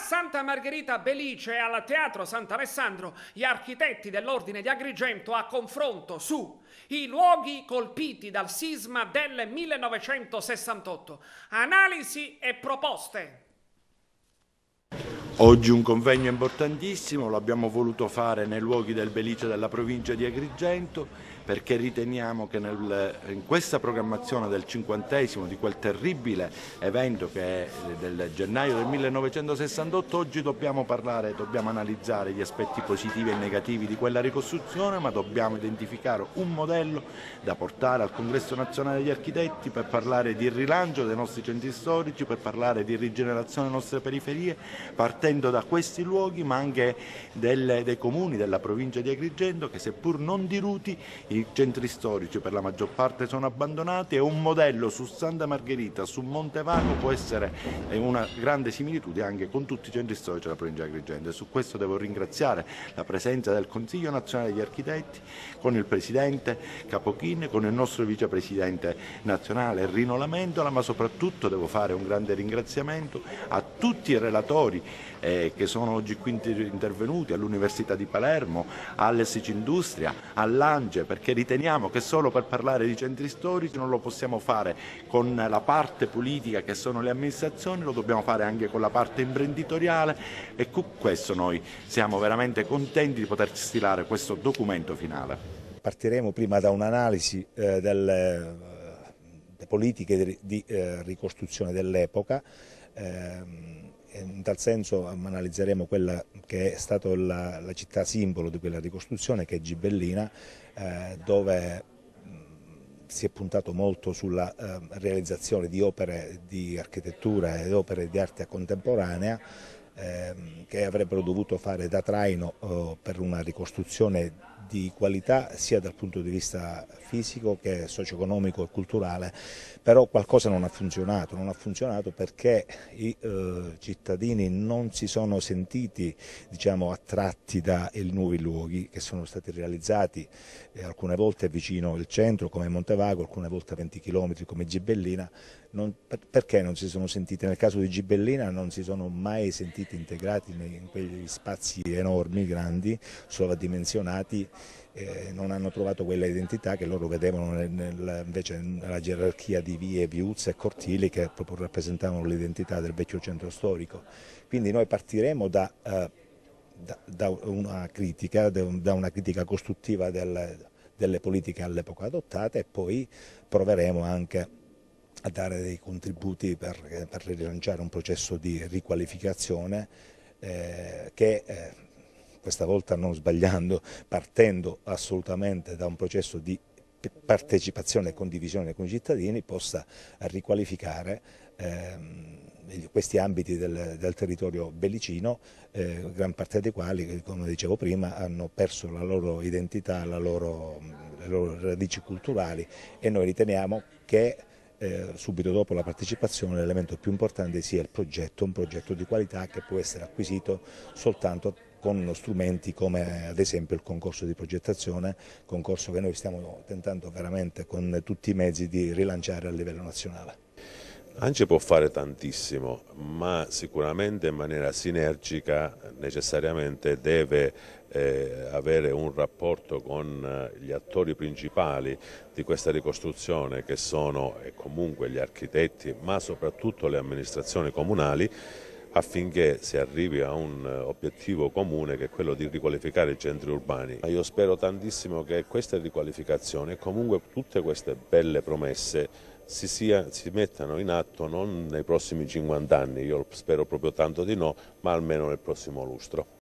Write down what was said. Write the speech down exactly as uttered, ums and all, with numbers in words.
Santa Margherita Belice e al Teatro Sant'Alessandro gli architetti dell'Ordine di Agrigento a confronto su i luoghi colpiti dal sisma del millenovecentosessantotto. Analisi e proposte. Oggi un convegno importantissimo, l'abbiamo voluto fare nei luoghi del Belice della provincia di Agrigento perché riteniamo che nel, in questa programmazione del cinquantesimo di quel terribile evento che è del gennaio del millenovecentosessantotto oggi dobbiamo parlare, dobbiamo analizzare gli aspetti positivi e negativi di quella ricostruzione, ma dobbiamo identificare un modello da portare al Congresso Nazionale degli Architetti per parlare di rilancio dei nostri centri storici, per parlare di rigenerazione delle nostre periferie, partendo da questi luoghi ma anche del, dei comuni della provincia di Agrigento che seppur non diruti i centri storici per la maggior parte sono abbandonati e un modello su Santa Margherita, su Monte Vago può essere una grande similitudine anche con tutti i centri storici della provincia di Agrigento e su questo devo ringraziare la presenza del Consiglio Nazionale degli Architetti con il Presidente Capochin, con il nostro Vicepresidente nazionale Rino Lamentola, ma soprattutto devo fare un grande ringraziamento a tutti i relatori eh, che sono oggi qui intervenuti, all'Università di Palermo, all'Essici Industria, all'Ange, perché riteniamo che solo per parlare di centri storici non lo possiamo fare con la parte politica che sono le amministrazioni, lo dobbiamo fare anche con la parte imprenditoriale e con questo noi siamo veramente contenti di poter stilare questo documento finale. Partiremo prima da un'analisi eh, delle eh, politiche di, di eh, ricostruzione dell'epoca. Eh, In tal senso analizzeremo quella che è stata la, la città simbolo di quella ricostruzione, che è Gibellina, eh, dove si è puntato molto sulla eh, realizzazione di opere di architettura ed opere di arte contemporanea eh, che avrebbero dovuto fare da traino eh, per una ricostruzione di qualità sia dal punto di vista fisico che socio-economico e culturale, però qualcosa non ha funzionato, non ha funzionato perché i eh, cittadini non si sono sentiti, diciamo, attratti dai nuovi luoghi che sono stati realizzati eh, alcune volte vicino al centro come Montevago, alcune volte a venti chilometri come Gibellina. Non, per, perché non si sono sentiti? Nel caso di Gibellina non si sono mai sentiti integrati in quegli spazi enormi, grandi, sovradimensionati, eh, non hanno trovato quella identità che loro vedevano nel, nel, invece nella gerarchia di vie, viuzze e cortili che proprio rappresentavano l'identità del vecchio centro storico. Quindi noi partiremo da, eh, da, da, una, critica, da una critica costruttiva del, delle politiche all'epoca adottate e poi proveremo anche a dare dei contributi per, per rilanciare un processo di riqualificazione eh, che eh, questa volta, non sbagliando, partendo assolutamente da un processo di partecipazione e condivisione con i cittadini, possa riqualificare ehm, questi ambiti del, del territorio bellicino, eh, gran parte dei quali, come dicevo prima, hanno perso la loro identità, la loro, le loro radici culturali e noi riteniamo che Eh, subito dopo la partecipazione l'elemento più importante sia il progetto, un progetto di qualità che può essere acquisito soltanto con strumenti come ad esempio il concorso di progettazione, concorso che noi stiamo tentando veramente con tutti i mezzi di rilanciare a livello nazionale. ANCE può fare tantissimo, ma sicuramente in maniera sinergica necessariamente deve eh, avere un rapporto con gli attori principali di questa ricostruzione che sono eh, comunque gli architetti, ma soprattutto le amministrazioni comunali, affinché si arrivi a un obiettivo comune che è quello di riqualificare i centri urbani. Io spero tantissimo che queste riqualificazioni e comunque tutte queste belle promesse si, sia, si mettano in atto non nei prossimi cinquanta anni, io spero proprio tanto di no, ma almeno nel prossimo lustro.